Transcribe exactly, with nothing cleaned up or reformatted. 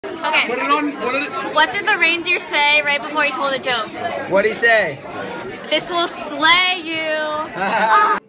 Okay. Put it on. Put it. What did the reindeer say right before he told a joke? What'd he say? This will slay you.